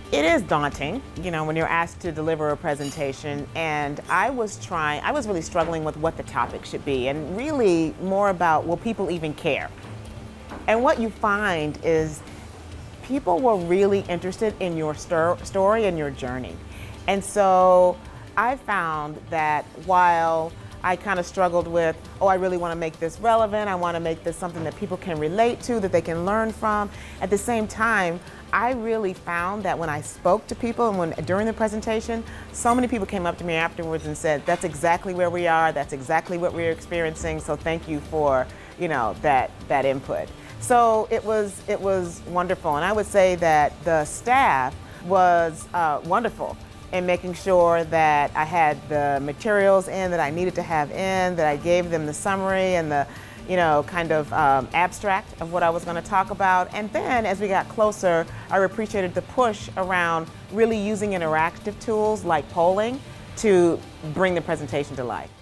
It is daunting, when you're asked to deliver a presentation, and I was really struggling with what the topic should be, and really more about, will people even care? And what you find is people were really interested in your story and your journey. And so I found that while I kind of struggled with, oh, I really want to make this relevant, I want to make this something that people can relate to, that they can learn from, at the same time, I really found that when I spoke to people and during the presentation, so many people came up to me afterwards and said, that's exactly where we are, that's exactly what we're experiencing, so thank you for, that input. So it was wonderful, and I would say that the staff was wonderful in making sure that I had the materials in that I needed to have in, that I gave them the summary and the abstract of what I was going to talk about. And then as we got closer, I appreciated the push around really using interactive tools like polling to bring the presentation to life.